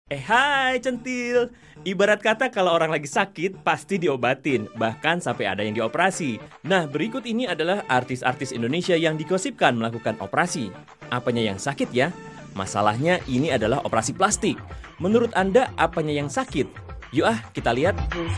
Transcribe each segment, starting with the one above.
Hai centil. Ibarat kata kalau orang lagi sakit pasti diobatin, bahkan sampai ada yang dioperasi. Nah, berikut ini adalah artis-artis Indonesia yang digosipkan melakukan operasi. Apanya yang sakit ya? Masalahnya ini adalah operasi plastik. Menurut Anda apanya yang sakit? Yuk kita lihat.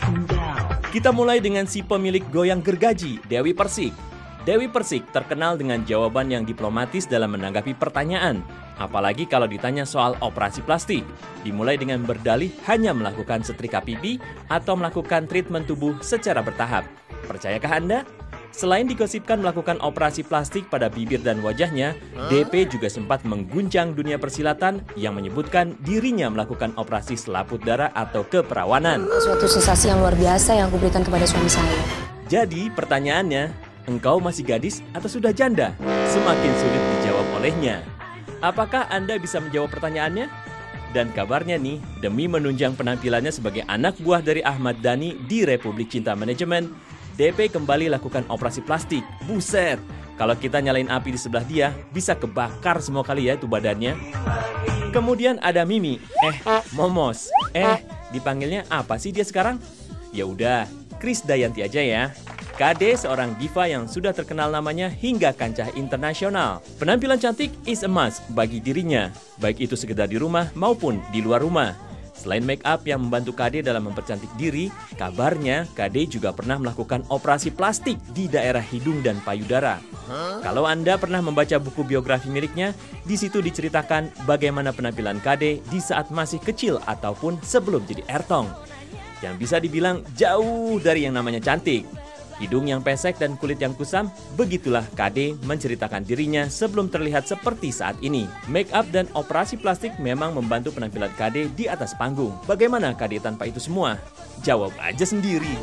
Kita mulai dengan si pemilik goyang gergaji, Dewi Persik. Dewi Persik terkenal dengan jawaban yang diplomatis dalam menanggapi pertanyaan. Apalagi kalau ditanya soal operasi plastik. Dimulai dengan berdalih hanya melakukan setrika pipi atau melakukan treatment tubuh secara bertahap. Percayakah Anda? Selain digosipkan melakukan operasi plastik pada bibir dan wajahnya, DP juga sempat mengguncang dunia persilatan yang menyebutkan dirinya melakukan operasi selaput darah atau keperawanan. Suatu sensasi yang luar biasa yang aku berikan kepada suami saya. Jadi pertanyaannya, engkau masih gadis atau sudah janda? Semakin sulit dijawab olehnya. Apakah Anda bisa menjawab pertanyaannya? Dan kabarnya nih, demi menunjang penampilannya sebagai anak buah dari Ahmad Dhani di Republik Cinta Manajemen, DP kembali lakukan operasi plastik. Buset, kalau kita nyalain api di sebelah dia, bisa kebakar semua kali ya itu badannya. Kemudian ada Mimi, Momos. Dipanggilnya apa sih dia sekarang? Ya udah, Krisdayanti aja ya. KD seorang diva yang sudah terkenal namanya hingga kancah internasional. Penampilan cantik is a must bagi dirinya, baik itu sekedar di rumah maupun di luar rumah. Selain make up yang membantu KD dalam mempercantik diri, kabarnya KD juga pernah melakukan operasi plastik di daerah hidung dan payudara. Kalau Anda pernah membaca buku biografi miliknya, di situ diceritakan bagaimana penampilan KD di saat masih kecil ataupun sebelum jadi ertong. Yang bisa dibilang jauh dari yang namanya cantik. Hidung yang pesek dan kulit yang kusam, begitulah KD menceritakan dirinya sebelum terlihat seperti saat ini. Make up dan operasi plastik memang membantu penampilan KD di atas panggung. Bagaimana KD tanpa itu semua? Jawab aja sendiri.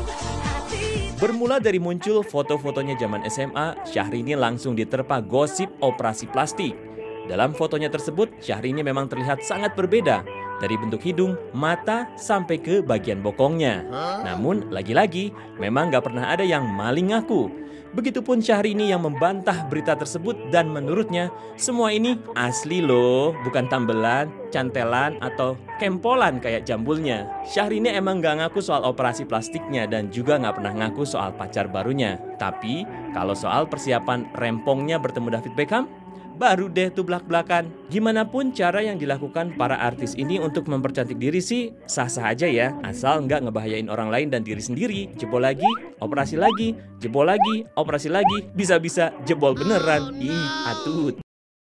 Bermula dari muncul foto-fotonya zaman SMA, Syahrini langsung diterpa gosip operasi plastik. Dalam fotonya tersebut, Syahrini memang terlihat sangat berbeda. Dari bentuk hidung, mata, sampai ke bagian bokongnya. Namun, lagi-lagi, memang gak pernah ada yang maling ngaku. Begitupun Syahrini yang membantah berita tersebut dan menurutnya, semua ini asli loh, bukan tambelan, cantelan, atau kempolan kayak jambulnya. Syahrini emang gak ngaku soal operasi plastiknya dan juga gak pernah ngaku soal pacar barunya. Tapi, kalau soal persiapan rempongnya bertemu David Beckham, baru deh tuh belak-belakan. Gimana pun cara yang dilakukan para artis ini untuk mempercantik diri sih sah-sah aja ya. Asal nggak ngebahayain orang lain dan diri sendiri. Jebol lagi, operasi lagi, jebol lagi, operasi lagi. Bisa-bisa jebol beneran. Ih, atut.